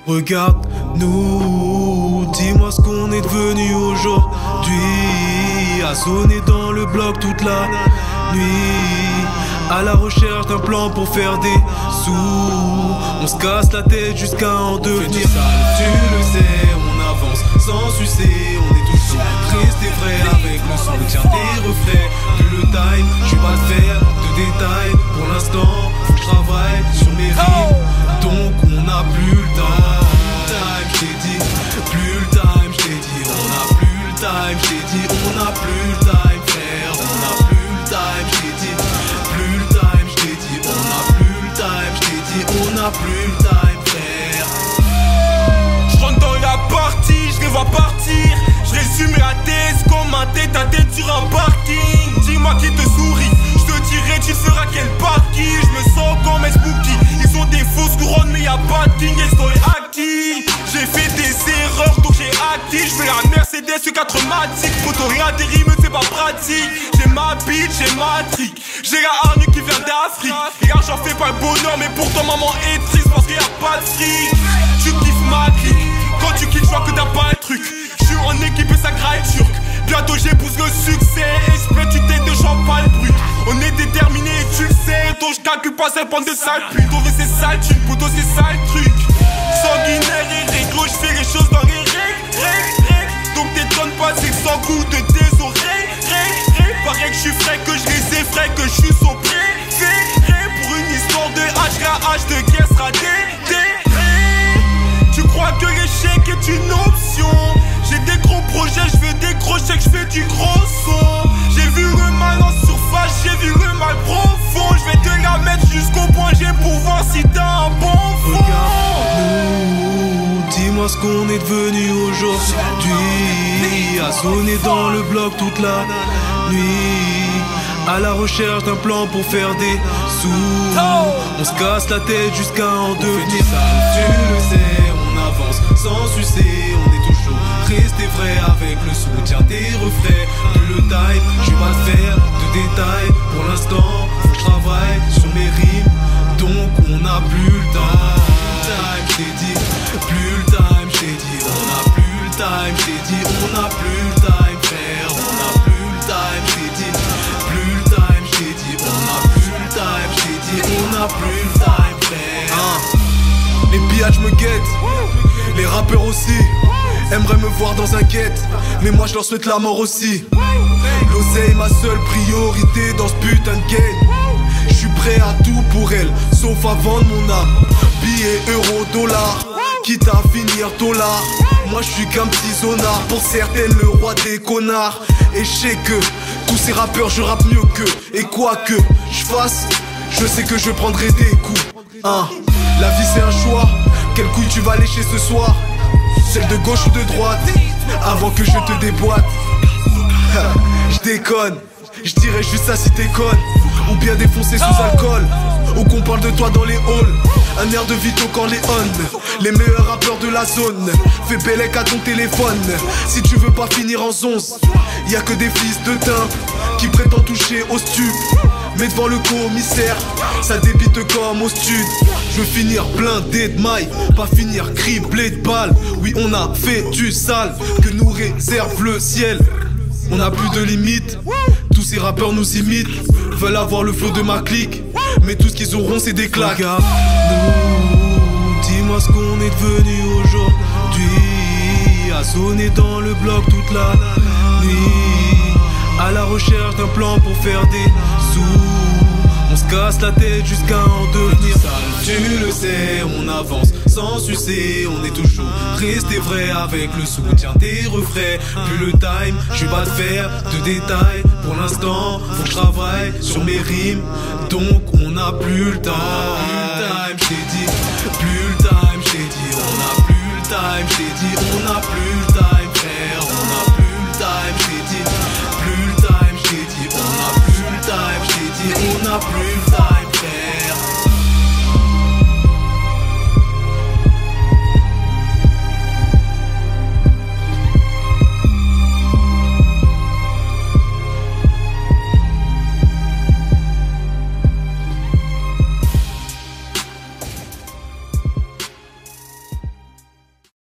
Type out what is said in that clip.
Regarde-nous, dis-moi ce qu'on est devenu aujourd'hui. À sonner dans le bloc toute la nuit, à la recherche d'un plan pour faire des sous. On se casse la tête jusqu'à en devenir sale. Tu le sais, on avance sans sucer. On est toujours triste et vrai avec le son. Tiens tes reflets, plus le time. Je vais pas te faire de détails pour l'instant. Faut que je travaille sur mes rimes, donc on n'a plus le time. Je t'ai dit, plus le time. Je t'ai dit, on n'a plus le time. Je t'ai dit, on n'a plus le time, frère. On n'a plus le time. Je t'ai dit, plus le time. Je t'ai dit, on n'a plus le time. Je t'ai dit, on n'a plus le time, frère. Je rentre dans la partie, je les vois partir. Je résume la thèse comme un tête à tête sur un parking. Dis-moi qui te sourit, je te dirai tu seras quel parti. Je me sens comme un spooky. Ils ont des fausses couronnes mais y'a pas de king et story acquis. J'ai fait des erreurs donc j'ai acquis. Je fais la Mercedes C4matique. Photo rien des rimes c'est pas pratique. J'ai ma bitch, j'ai ma trick. J'ai la hargne qui vient d'Afrique. Et j'en fais pas le bonheur mais pourtant maman est triste parce qu'il y a pas de fric. Tu kiffes ma clique. Quand tu kicks je vois que t'as pas le truc. Je suis en équipe et ça graille turc. Bientôt j'épouse le succès. Esprit tu t'es de champagne brut. On est déterminé et tu le sais. Donc je calcule pas cette bande de sales putes. On veut ces sales thunes, poteau c'est sale truc. Sanguinaire et réglo, je fais les choses dans les règles. Donc t'étonnes pas, c'est sans goût de tes oreilles. Pareil que je suis frais, que je les effraie, que je suis son préféré. Pour une histoire de H, la hache de guerre sera déterré. Tu crois que l'échec est une option? J'ai des gros projets, je veux décrocher, que je fais du gros son. J'ai vu le mal en surface, j'ai vu le mal profond. Je vais te la mettre jusqu'au point G pour voir si t'as un bon fond. Regarde-nous, dis-moi ce qu'on est devenu aujourd'hui. À sonner dans le bloc toute la nuit, à la recherche d'un plan pour faire des sous. On se casse la tête jusqu'à en devenir sale. Tu le sais, on avance sans sucer. On est toujours triste et vrai avec le son. Tiens tes reflets, plus le time. Je vais pas te faire de détails pour l'instant. Faut que je travaille sur mes rimes, donc on n'a plus le time. Je t'ai dit, plus le time. Je t'ai dit, on n'a plus le time. Je t'ai dit, on n'a plus le time, frère. On n'a plus le time. Je t'ai dit, plus le time. Je t'ai dit, on n'a plus le time. Je t'ai dit, on n'a plus le time, frère. Les pillages me guettent, les rappeurs aussi aimeraient me voir dans un guette, mais moi je leur souhaite la mort aussi. L'oseille est ma seule priorité dans ce putain de game. Je suis prêt à tout pour elle, sauf à vendre mon âme. Billets, euros, dollars, quitte à finir dollar. Moi je suis qu'un petit zonard, pour certaines le roi des connards. Et je sais que tous ces rappeurs je rappe mieux qu'eux. Et quoi que je fasse, je sais que je prendrai des coups. La vie c'est un choix, quelle couille tu vas lécher ce soir? Celle de gauche ou de droite, avant que je te déboîte. Je déconne, je dirais juste ça si t'es conne. Ou bien défoncer sous alcool, ou qu'on parle de toi dans les halls. Un air de Vito Corleone, les meilleurs rappeurs de la zone. Fais bellec à ton téléphone, si tu veux pas finir en zonze. Y'a que des fils de timbre qui prétendent toucher au stup. Mais devant le commissaire, ça débite comme au stud. Je veux finir blindé de mailles, pas finir criblé de balles. Oui on a fait du sale, que nous réserve le ciel. On a plus de limites, tous ces rappeurs nous imitent. Veulent avoir le flow de ma clique, mais tout ce qu'ils auront c'est des claques. Regarde-nous, dis-moi ce qu'on est devenu aujourd'hui. À sonner dans le bloc toute la nuit, à la recherche d'un plan pour faire des sous. On se casse la tête jusqu'à en devenir sale. Tu le sais, on avance sans sucer. On est toujours triste et vrai avec le son. Tiens tes refrains, plus le time. Je vais pas te faire de détails pour l'instant. Faut que je travaille sur mes rimes, donc on n'a plus le time. Je t'ai dit, plus le time. Je t'ai dit, on n'a plus le time. Je t'ai dit, on n'a plus le time.